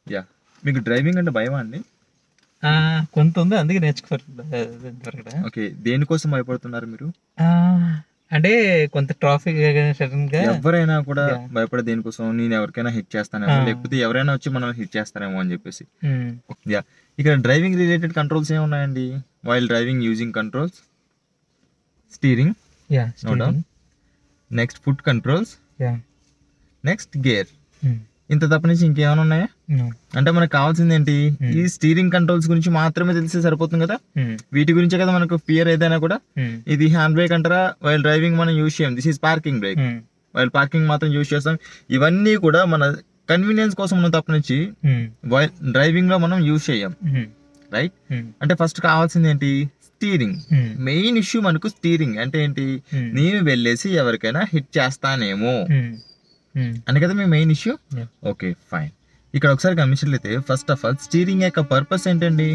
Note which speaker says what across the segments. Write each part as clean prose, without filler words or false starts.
Speaker 1: Yeah. మీకు driving అంటే భయమా అండి?
Speaker 2: కొంత ఉంది, అందుకే నేర్చుకోవట్లేదు.
Speaker 1: ఓకే. దేనికోసం భయపడుతున్నారు మీరు?
Speaker 2: అంటే కొంత ట్రాఫిక్ సడన్ గా
Speaker 1: ఎవరైనా కూడా
Speaker 2: Yeah.
Speaker 1: భయపడే దేనికోసం, నేను ఎవరికైనా హిట్ చేస్తానేమో, లేకపోతే ఎవరైనా వచ్చి మనల్ని హిట్ చేస్తారేమో అని చెప్పేసి. యా. ఇక్కడ డ్రైవింగ్ రిలేటెడ్ కంట్రోల్స్ ఏమున్నాయండి? While driving using controls, steering, next foot controls, next gear. ఇంత తప్ప నుంచి ఇంకేమైనా ఉన్నాయా? అంటే మనకు కావాల్సింది ఏంటి? ఈ స్టీరింగ్ కంట్రోల్స్ గురించి మాత్రమే తెలిస్తే సరిపోతుంది కదా. వీటి గురించే కదా మనకు ఫియర్ ఏదైనా కూడా. ఇది హ్యాండ్ బ్రేక్ అంటారా, వైల్ డ్రైవింగ్ మనం యూజ్ చేయం. This is parking brake, while parking మాత్రం యూజ్ చేస్తాం. ఇవన్నీ కూడా మన కన్వీనియన్స్ కోసం మనం తప్ప నుంచి వైల్ డ్రైవింగ్ లో మనం యూజ్ చేయం, రైట్? అంటే ఫస్ట్ కావాల్సింది ఏంటి? స్టీరింగ్. మెయిన్ ఇష్యూ మనకు స్టీరింగ్. అంటే ఏంటి? నేను వెళ్ళేసి ఎవరికైనా హిట్ చేస్తానేమో అని కదా మీ మెయిన్ ఇష్యూ. Okay, fine. ఇక్కడ ఒకసారి గమనించినట్లయితే ఫస్ట్ ఆఫ్ ఆల్ స్టీరింగ్ యొక్క పర్పస్ ఏంటండి?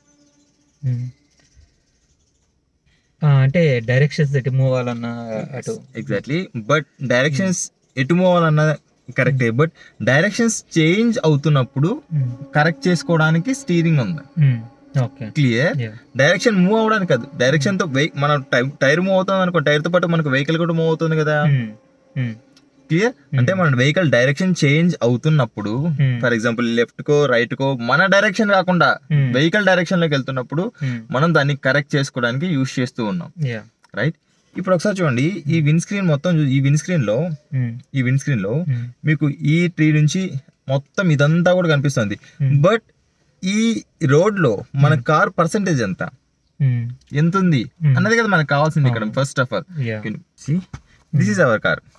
Speaker 2: అంటే డైరెక్షన్స్ ఎటు మూవ్ అవ్వాలన్నా అటు.
Speaker 1: ఎగ్జాక్ట్లీ. బట్ డైరెక్షన్స్ ఎటు మూవ్ అవ్వాలన్నా కరెక్టే, బట్ డైరెక్షన్స్ చేంజ్ అవుతున్నప్పుడు కరెక్ట్ చేసుకోవడానికి స్టీరింగ్ ఉంది. క్లియర్? డైరెక్షన్ మూవ్ అవ్వడానికి కాదు, డైరెక్షన్ తో మన టైర్ మూవ్ అవుతుంది అనుకో, టైర్ తో పాటు మనకు వెహికల్ కూడా మూవ్ అవుతుంది కదా. క్లియర్? అంటే మన వెహికల్ డైరెక్షన్ చేంజ్ అవుతున్నప్పుడు, ఫర్ ఎగ్జాంపుల్ లెఫ్ట్ కో రైట్ కో, మన డైరెక్షన్ కాకుండా వెహికల్ డైరెక్షన్ లోకి వెళ్తున్నప్పుడు మనం దాన్ని కరెక్ట్ చేసుకోవడానికి యూజ్ చేస్తూ ఉన్నాం, రైట్? ఇప్పుడు ఒకసారి చూడండి, ఈ విండ్ స్క్రీన్ మొత్తం, ఈ విండ్ స్క్రీన్ లో మీకు ఈ ట్రీ నుంచి మొత్తం ఇదంతా కూడా కనిపిస్తుంది. బట్ ఈ రోడ్ లో మన కార్ పర్సెంటేజ్ ఎంత ఉంది అన్నది కదా మనకు కావాల్సింది ఇక్కడ. First of all this is our car.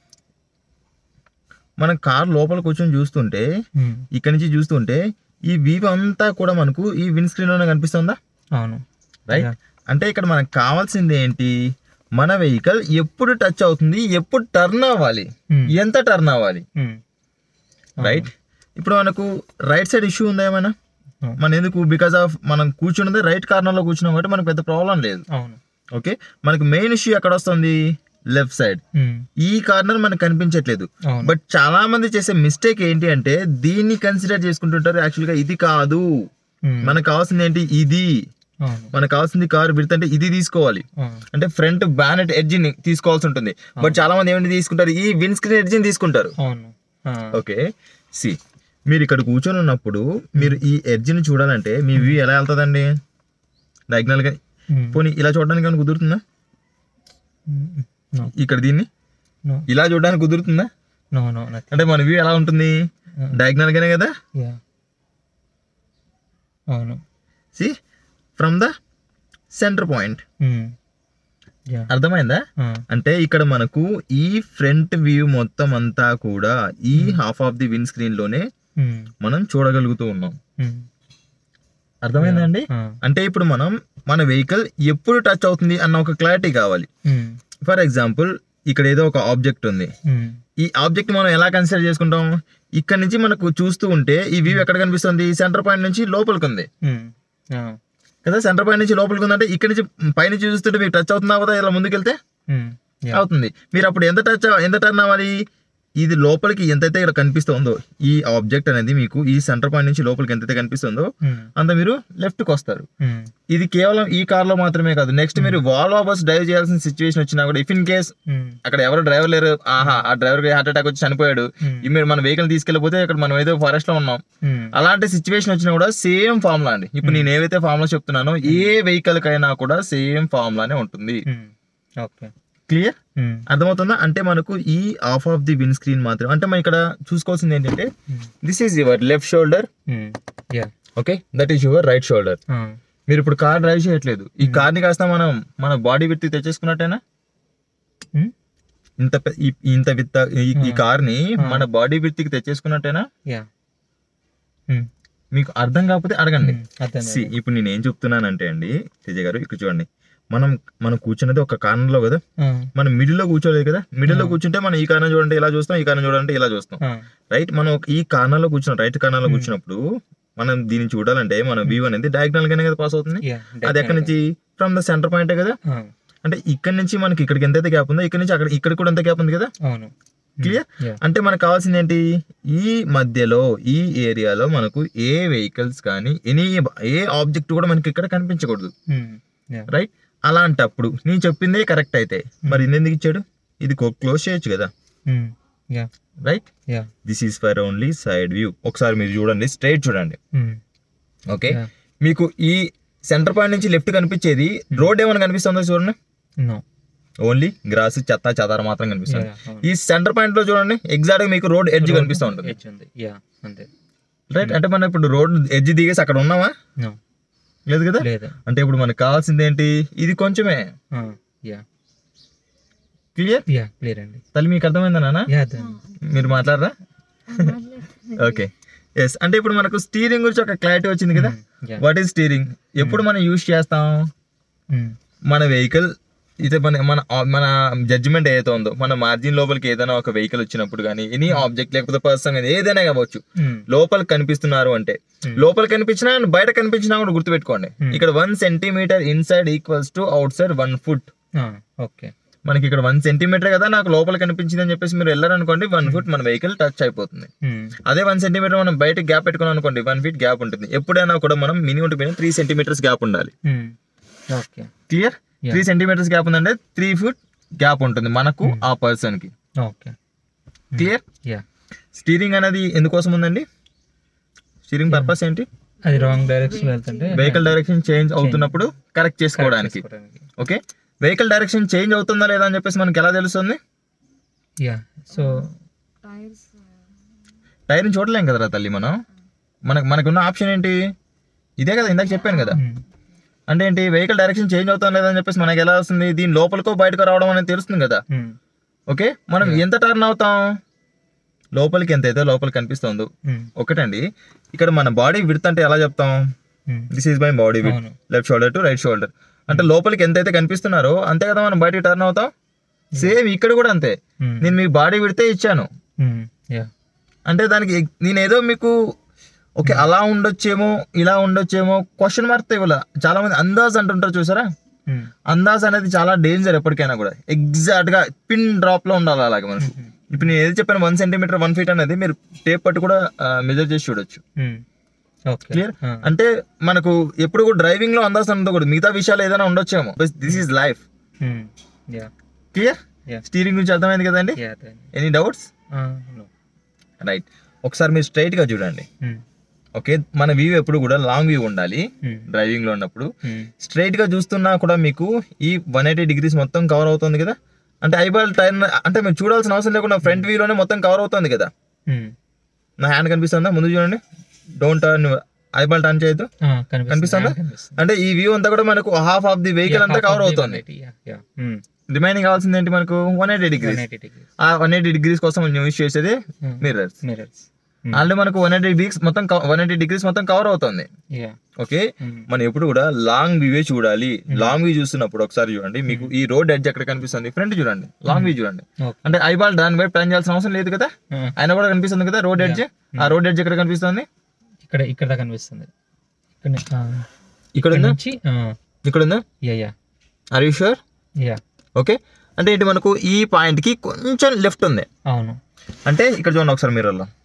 Speaker 1: మన కార్ లోపల కూర్చొని చూస్తుంటే, ఇక్కడ నుంచి చూస్తుంటే ఈ వ్యూ అంతా కూడా మనకు ఈ విండ్ స్క్రీన్ లోనే కనిపిస్తుందా?
Speaker 2: అవును,
Speaker 1: రైట్. అంటే ఇక్కడ మనకు కావాల్సింది ఏంటి? మన వెహికల్ ఎప్పుడు టచ్ అవుతుంది, ఎప్పుడు టర్న్ అవ్వాలి, ఎంత టర్న్ అవ్వాలి, రైట్? ఇప్పుడు మనకు రైట్ సైడ్ ఇష్యూ ఉందా ఏమైనా? మన ఎందుకు? బికాస్ ఆఫ్ మనం కూర్చున్నది రైట్ కార్నర్ లో కూర్చున్నాం కాబట్టి మనకు పెద్ద ప్రాబ్లం లేదు. ఓకే, మనకు మెయిన్ ఇష్యూ ఎక్కడ వస్తుంది? Left side. ఈ కార్నర్ మనకు కనిపించట్లేదు. బట్ చాలా మంది చేసే మిస్టేక్ ఏంటి అంటే, దీన్ని కన్సిడర్ చేసుకుంటుంటారు. యాక్చువల్ గా ఇది కాదు, మనకు కావాల్సింది ఏంటి? ఇది. మనకు కావాల్సింది కార్ విడ్త్ అంటే ఇది తీసుకోవాలి, అంటే ఫ్రంట్ బ్యానెట్ ఎడ్జ్ ని తీసుకోవాల్సి ఉంటుంది. బట్ చాలా మంది ఏమైనా తీసుకుంటారు? ఈ విండ్ స్క్రీన్ ఎడ్జ్ ని తీసుకుంటారు. ఓకే, సి, మీరు ఇక్కడ కూర్చొని ఉన్నప్పుడు మీరు ఈ ఎడ్జ్ ని చూడాలంటే మీ వ్యూ ఎలా వెళ్తుందండి? డయాగ్నల్ గా. పోనీ ఇలా చూడడానికి ఏమైనా కుదురుతుందా? ఇక్కడ దీన్ని ఇలా చూడడానికి కుదురుతుందా? అంటే మన వ్యూ ఎలా ఉంటుంది? డయాగ్నల్ గానే కదా. See, from the centre point. అర్థమైందా? అంటే ఇక్కడ మనకు ఈ ఫ్రంట్ వ్యూ మొత్తం అంతా కూడా ఈ half of the windscreen లోనే మనం చూడగలుగుతూ ఉన్నాం. అర్థమైందండి? అంటే ఇప్పుడు మనం మన వెహికల్ ఎప్పుడు టచ్ అవుతుంది అన్న ఒక క్లారిటీ కావాలి. ఫర్ ఎగ్జాంపుల్ ఇక్కడ ఏదో ఒక ఆబ్జెక్ట్ ఉంది. ఈ ఆబ్జెక్ట్ మనం ఎలా కన్సిడర్ చేసుకుంటాం? ఇక్కడ నుంచి మనకు చూస్తూ ఉంటే ఈ వ్యూ ఎక్కడ కనిపిస్తుంది? సెంటర్ పాయింట్ నుంచి లోపలికి ఉంది కదా. సెంటర్ పాయింట్ నుంచి లోపలికి ఉందంటే ఇక్కడ నుంచి పైనుంచి చూస్తుంటే మీకు టచ్ అవుతుందా కదా? ఇలా ముందుకెళ్తే అవుతుంది. మీరు అప్పుడు ఎంత టర్న్ అవ్వాలి? ఇది లోపలికి ఎంతైతే ఇక్కడ కనిపిస్తుందో ఈ ఆబ్జెక్ట్ అనేది మీకు ఈ సెంటర్ పాయింట్ నుంచి లోపలికి ఎంతైతే కనిపిస్తుందో అంత మీరు లెఫ్ట్ కి వస్తారు. ఇది కేవలం ఈ కార్ లో మాత్రమే కాదు, నెక్స్ట్ మీరు వాల్వో బస్ డ్రైవ్ చేయాల్సిన సిచ్యువేషన్ వచ్చినా కూడా, ఇఫ్ ఇన్ కేస్ అక్కడ ఎవరు డ్రైవర్ లేరు, ఆ డ్రైవర్ కి హార్ట్ అటాక్ వచ్చి చనిపోయాడు, మీరు మన వెహికల్ తీసుకెళ్లిపోతే ఇక్కడ మనం ఏదో ఫారెస్ట్ లో ఉన్నాం, అలాంటి సిచ్యువేషన్ వచ్చినా కూడా సేమ్ ఫార్ములా అండి. ఇప్పుడు నేను ఏవైతే ఫార్ములా చెప్తున్నానో ఏ వెహికల్ కైనా కూడా సేమ్ ఫార్ములానే ఉంటుంది. క్లియర్? అర్థమవుతుందా? అంటే మనకు ఈ half of the windscreen మాత్రం, అంటే మనం ఇక్కడ చూసుకోవాల్సింది ఏంటంటే, this is your left shoulder, okay, that is your right shoulder. మీరు ఇప్పుడు కార్ డ్రైవ్ చేయట్లేదు, ఈ కార్ ని కాస్త మనం మన బాడీ విడ్త్ తెచ్చేసుకున్నట్టేనా? ఇంత విత్ ఈ కార్ ని మన బాడీ విడ్త్ కి తెచ్చేసుకున్నట్టేనా? మీకు అర్థం కాకపోతే అడగండి. ఇప్పుడు నేను ఏం చెప్తున్నానంటే అండి, తేజ గారు ఇక్కడ చూడండి, మనం కూర్చున్నది ఒక కార్నర్ లో కదా, మనం మిడిల్ లో కూర్చోలేదు కదా. మిడిల్ లో కూర్చుంటే మనం ఈ కార్నర్ చూడండి ఇలా చూస్తాం, ఈ కార్నర్ చూడండి ఇలా చూస్తాం, రైట్? మనం ఈ కార్నర్ లో కూర్చున్నాం, రైట్ కార్నర్ లో కూర్చున్నప్పుడు మనం దీన్ని చూడాలంటే మన వ్యూ అనేది డయాగ్నల్ గానే కదా పాస్ అవుతుంది. అది ఎక్కడి నుంచి? ఫ్రమ్ ద సెంటర్ పాయింట్ కదా. అంటే ఇక్కడ నుంచి మనకి ఇక్కడికి ఎంతైతే గ్యాప్ ఉందో ఇక్కడ నుంచి ఇక్కడ కూడా ఎంత గ్యాప్ ఉంది కదా. క్లియర్?
Speaker 2: Yeah.
Speaker 1: అంటే మనకు కావాల్సింది ఏంటి, ఈ మధ్యలో ఈ ఏరియాలో మనకు ఏ వెహికల్స్ కానీ ఏ ఆబ్జెక్ట్ కూడా మనకి ఇక్కడ కనిపించకూడదు,
Speaker 2: Yeah.
Speaker 1: రైట్? అలాంటప్పుడు నేను చెప్పిందే కరెక్ట్ అయితే మరి ఎందుకు ఇచ్చాడు, ఇది క్లోజ్ చేయొచ్చు కదా,
Speaker 2: Yeah.
Speaker 1: Right?
Speaker 2: Yeah.
Speaker 1: This is for only side view. ఒకసారి మీరు చూడండి, స్ట్రైట్ చూడండి. Okay,
Speaker 2: Yeah.
Speaker 1: మీకు ఈ సెంటర్ పాయింట్ నుంచి లెఫ్ట్ కనిపించేది రోడ్ ఏమైనా కనిపిస్తుందో చూడండి,
Speaker 2: No.
Speaker 1: ఓన్లీ గ్రాస్ చెత్త చెదార మాత్రం కనిపిస్తుంది.
Speaker 2: Yeah, అవును.
Speaker 1: ఈ సెంటర్ పాయింట్ లో చూడండి ఎగ్జాక్ట్ గా మీకు రోడ్ ఎడ్జ్ కనిపిస్తూ ఉంటుంది,
Speaker 2: Edge ఉంది. Yeah. అంతే.
Speaker 1: రైట్? అంటే మనం ఇప్పుడు రోడ్ ఎడ్జ్ దిగేసి అక్కడ ఉన్నామా,
Speaker 2: No.
Speaker 1: లేదు కదా.
Speaker 2: లేదు.
Speaker 1: అంటే ఇప్పుడు మనకు కావాల్సింది ఏంటి, ఇది కొంచెమే.
Speaker 2: Yeah.
Speaker 1: క్లియర్?
Speaker 2: Yeah. Clear అండి.
Speaker 1: తల్లి మీకు అర్థమైందా నాన్న?
Speaker 2: Yeah. Then.
Speaker 1: మీరు మాట్లాడరా? Okay, yes. అంటే ఇప్పుడు మనకు స్టీరింగ్ గురించి ఒక క్లారిటీ వచ్చింది కదా.
Speaker 2: Yeah.
Speaker 1: What is steering? ఎప్పుడు మనం యూజ్ చేస్తాం, మన వెహికల్ అయితే మన జడ్జిమెంట్ ఏదైతే ఉందో, మన మార్జిన్ లోపలికి ఏదైనా ఒక వెహికల్ వచ్చినప్పుడు కానీ ఎనీ ఆబ్జెక్ట్ లేకపోతే పర్సన్ కానీ ఏదైనా కావచ్చు, లోపలికి కనిపిస్తున్నారు అంటే, లోపల కనిపించినా బయట కనిపించినా కూడా గుర్తుపెట్టుకోండి, ఇక్కడ 1 centimetre inside equals to outside 1 foot.
Speaker 2: Okay.
Speaker 1: మనకి ఇక్కడ 1 సెంటీమీటర్ కదా నాకు లోపల కనిపించింది అని చెప్పేసి మీరు వెళ్ళారనుకోండి, 1 ఫుట్ మన వెహికల్ టచ్ అయిపోతుంది. అదే 1 సెంటీమీటర్ మనం బయట గ్యాప్ పెట్టుకున్నాం అనుకోండి, 1 ఫీట్ గ్యాప్ ఉంటుంది. ఎప్పుడైనా కూడా మనం మినిమం 3 సెంటీమీటర్స్ గ్యాప్ ఉండాలి.
Speaker 2: ఓకే.
Speaker 1: క్లియర్? 3 సెంటీమీటర్స్ గ్యాప్ ఉందంటే 3 ఫుట్ గ్యాప్ ఉంటుంది మనకు ఆ పర్సన్ కి.
Speaker 2: ఓకే.
Speaker 1: క్లియర్?
Speaker 2: యా.
Speaker 1: స్టీరింగ్ అనేది ఎందుకోసం ఉందండి, స్టీరింగ్ పర్పస్ ఏంటి,
Speaker 2: అది రాంగ్ డైరెక్షన్ వెళ్తుంటే
Speaker 1: వెహికల్ డైరెక్షన్ చేంజ్ అవుతున్నప్పుడు కరెక్ట్ చేసుకోవడానికి. ఓకే, వెహికల్ డైరెక్షన్ చేంజ్ అవుతుందా లేదా అని చెప్పేసి మనకి ఎలా తెలుస్తుంది,
Speaker 2: యా. సో
Speaker 1: టైర్ని చూడలేం కదరా తల్లి మనం, మనకున్న ఆప్షన్ ఏంటి, ఇదే కదా ఇందాక చెప్పాను కదా. అంటే ఏంటి, వెహికల్ డైరెక్షన్ చేంజ్ అవుతాం లేదని చెప్పేసి మనకి ఎలా వస్తుంది, దీని లోపలికో బయటకు రావడం అనేది తెలుస్తుంది కదా. ఓకే, మనం ఎంత టర్న్ అవుతాం, లోపలికి ఎంత అయితే లోపలికి కనిపిస్తుందో. ఒకటండి, ఇక్కడ మన బాడీ విడ్త్ అంటే ఎలా చెప్తాం, this is my body width, left shoulder to right shoulder. అంటే లోపలికి ఎంతైతే కనిపిస్తున్నారో అంతే కదా మనం బయటికి టర్న్ అవుతాం. సేమ్ ఇక్కడ కూడా అంతే, నేను మీకు బాడీ విడితే ఇచ్చాను, అంటే దానికి నేను ఏదో మీకు ఓకే అలా ఉండొచ్చేమో ఇలా ఉండొచ్చేమో క్వశ్చన్ మార్క్ ఇవ్వాల. చాలా మంది అందాజ్ అంటుంటారు చూసారా, అందాజ్ అనేది చాలా డేంజర్ ఎప్పటికైనా కూడా. ఎగ్జాక్ట్ గా పిన్ డ్రాప్ లో ఉండాలి అలాగే మనకు. ఇప్పుడు నేను ఏది చెప్పాను 1 సెంటీమీటర్ 1 ఫీట్ అనేది మీరు టేప్ పట్టు కూడా మెజర్ చేసి చూడొచ్చు. క్లియర్? అంటే మనకు ఎప్పుడు కూడా డ్రైవింగ్ లో అందాజ్ ఉండకూడదు, మిగతా విషయాలు ఏదైనా ఉండొచ్చేమో, this is life. Clear? Steering గురించి అర్థమైంది కదండి, ఎనీ డౌట్స్? రైట్, ఒకసారి మీరు స్ట్రైట్ గా చూడండి. ఓకే, మన వ్యూ ఎప్పుడు కూడా లాంగ్ వ్యూ ఉండాలి డ్రైవింగ్ లో ఉన్నప్పుడు. స్ట్రైట్ గా చూస్తున్నా కూడా మీకు ఈ 180 డిగ్రీస్ మొత్తం కవర్ అవుతుంది కదా. అంటే ఐబాల్ టైర్ అంటే మీరు చూడాల్సిన అవసరం లేకుండా ఫ్రంట్ వ్యూలోనే మొత్తం కవర్ అవుతుంది కదా. నా హ్యాండ్ కనిపిస్తుందా, ముందు చూడండి, డోంట్ టర్న్, ఐబాల్ టర్న్ చేయొద్దు, కనిపిస్తుందా? అంటే ఈ వ్యూ అంతా కూడా మనకు హాఫ్ ఆఫ్ ది వెహికల్ అంతా కవర్ అవుతుంది. రిమైనింగ్ కావాల్సింది ఏంటి మనకు 180 డిగ్రీస్. ఆ 180 డిగ్రీస్ కోసం మనం యూజ్ చేసేది మిర్రర్స్. ఆల్రెడీ మనకు 180 డిగ్రీస్ మొత్తం కవర్ అవుతుంది. ఓకే, మనం ఎప్పుడు కూడా లాంగ్ వ్యూ చూడాలి. లాంగ్ వ్యూ చూస్తున్నప్పుడు ఒకసారి చూడండి, మీకు ఈ రోడ్ ఎడ్జ్ ఎక్కడ కనిపిస్తుంది, ఫ్రంట్ చూడండి, లాంగ్ వ్యూ చూడండి. అంటే ఐబాల్ దాని వైపు టర్న్ చేయాల్సిన అవసరం లేదు కదా, ఆయన కూడా కనిపిస్తుంది కదా రోడ్ ఎడ్జ్. ఆ రోడ్ ఎడ్జ్ ఎక్కడ కనిపిస్తుంది,
Speaker 2: ఇక్కడ కనిపిస్తుంది,
Speaker 1: ఇక్కడ ఉందా, ఇక్కడ ఉందా, ఆర్ యు ష్యూర్? ఓకే, అంటే ఏంటి మనకు ఈ పాయింట్ కి కొంచెం లెఫ్ట్ ఉంది.
Speaker 2: అవును,
Speaker 1: అంటే ఇక్కడ చూడండి ఒకసారి మిర్రర్ లో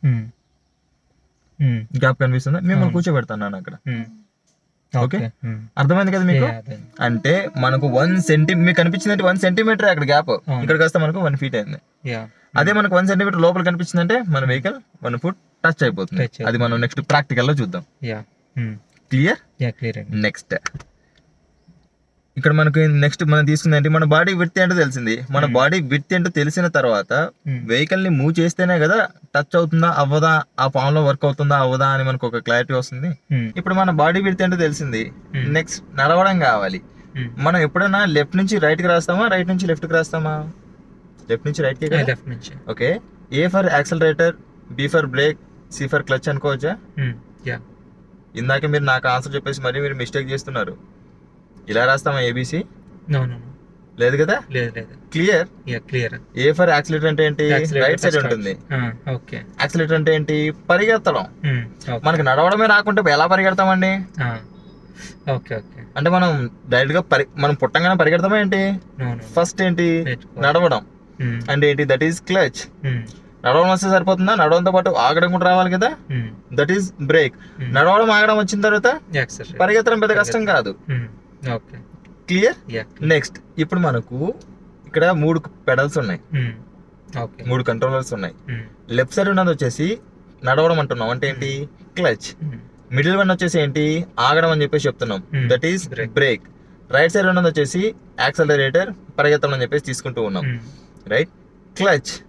Speaker 1: గ్యాప్ కనిపిస్తుంది, మిమ్మల్ని కూర్చోబెడతాను అక్కడ. ఓకే, అర్థమైంది కదా మీకు? అంటే మనకు 1 సెంటీమీటర్ మీకు కనిపించిందంటే 1 సెంటీమీటర్ అక్కడ గ్యాప్, ఇక్కడ కాస్త మనకు 1 ఫీట్ అయింది. అదే మనకు 1 సెంటీమీటర్ లోపల కనిపించిందంటే మన వెహికల్ 1 ఫుట్ టచ్ అయిపోతుంది. అది మనం నెక్స్ట్ ప్రాక్టికల్ లో చూద్దాం. క్లియర్? నెక్స్ట్ ఇక్కడ మనకి నెక్స్ట్ మనం తీసుకుందంటే మన బాడీ విడ్త్ ఏంటో తెలిసింది. మన బాడీ విడ్త్ ఏంటో తెలిసిన తర్వాత వెహికల్ ని మూవ్ చేస్తేనే కదా టచ్ అవుతుందా అవ్వదా, ఆ పామ్ లో వర్క్ అవుతుందా అవ్వదా అని మనకు ఒక క్లారిటీ వస్తుంది. ఇప్పుడు మన బాడీ విడ్త్ ఏంటో తెలిసింది, నెక్స్ట్ నడవడం కావాలి. మనం ఎప్పుడైనా లెఫ్ట్ నుంచి రైట్ కి రాస్తామా, రైట్ నుంచి లెఫ్ట్ కి రాస్తామా? లెఫ్ట్ నుంచి రైట్ కి. Okay, A for accelerator, B for brake, C for clutch అనుకోవచ్చా? ఇందాక మీరు నాకు ఆన్సర్ చెప్పేసి మరీ మీరు మిస్టేక్ చేస్తున్నారు. ఇలా రాస్తామా ఏబిసి? లేదు కదా. క్లియర్? ఏ ఫర్ యాక్సిలేటర్ అంటే ఏంటి, రైట్ సైడ్ ఉంటుంది. యాక్సిలేటర్ అంటే ఏంటి, పరిగెత్తడం. మనకి నడవడమే రాకుంటే ఎలా పరిగెడతామండి? అంటే మనం డైరెక్ట్ గా మనం పుట్టంగానే పరిగెడతామా ఏంటి? ఫస్ట్ ఏంటి నడవడం. అంటే ఏంటి, దట్ ఈస్ క్లచ్. నడవడం వస్తే సరిపోతుందా, నడవడంతో పాటు ఆగడం కూడా రావాలి కదా, దట్ ఈస్ బ్రేక్. నడవడం ఆగడం వచ్చిన తర్వాత పరిగెత్తడం పెద్ద కష్టం కాదు. క్లియర్. నెక్స్ట్ ఇప్పుడు మనకు ఇక్కడ 3 పెడల్స్ ఉన్నాయి, 3 కంట్రోలర్స్ ఉన్నాయి. లెఫ్ట్ సైడ్ ఉన్నది వచ్చేసి నడవడం అంటున్నాం, అంటే ఏంటి క్లచ్. మిడిల్ వన్ వచ్చేసి ఏంటి ఆగడం అని చెప్పేసి చెప్తున్నాం, that is brake. Right side ఉన్నది వచ్చేసి యాక్సలరేటర్, పరిగెత్తడం అని చెప్పేసి తీసుకుంటూ ఉన్నాం, రైట్. క్లచ్